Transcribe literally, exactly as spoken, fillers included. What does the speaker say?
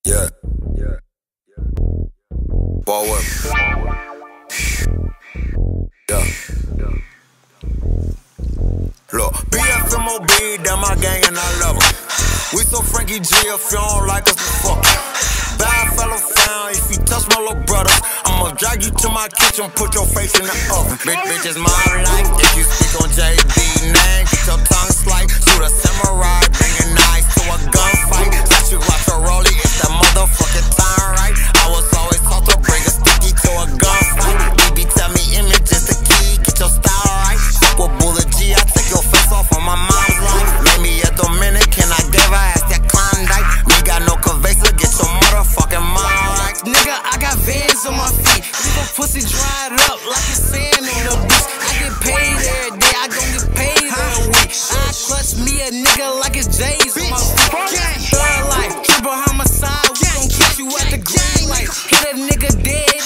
Yeah. Yeah. Ball work. Yeah. Look, B F M O B, that my gang and I love her. We so Frankie G, if you don't like us, fuck. Bad fellow found, if you touch my little brother, I'ma drag you to my kitchen, put your face in the oven. Bitch, bitch is my life. If you speak on J D name, get your tongue sliced. Shoot a samurai, bring a knife to a gunfight. Let you watch a rollie, it's that motherfucking time, right? I was always taught to bring a sticky to a gunfight. B B tell me image is the key, get your style right. Fuck with Boola G, I take your face off on my mom's life. Made me a Dominican, I gave her ass that Klondike. Me got no Cavesa, get your motherfucking mind right. Nigga, I got Vans on my feet. Leave a pussy dried up like it's sand on the beach. I get paid every day, I gon' get paid every week. I clutch me a nigga like it's J's on my feet. Third life, triple homicide, we gon' catch you at the green light. Hit a nigga dead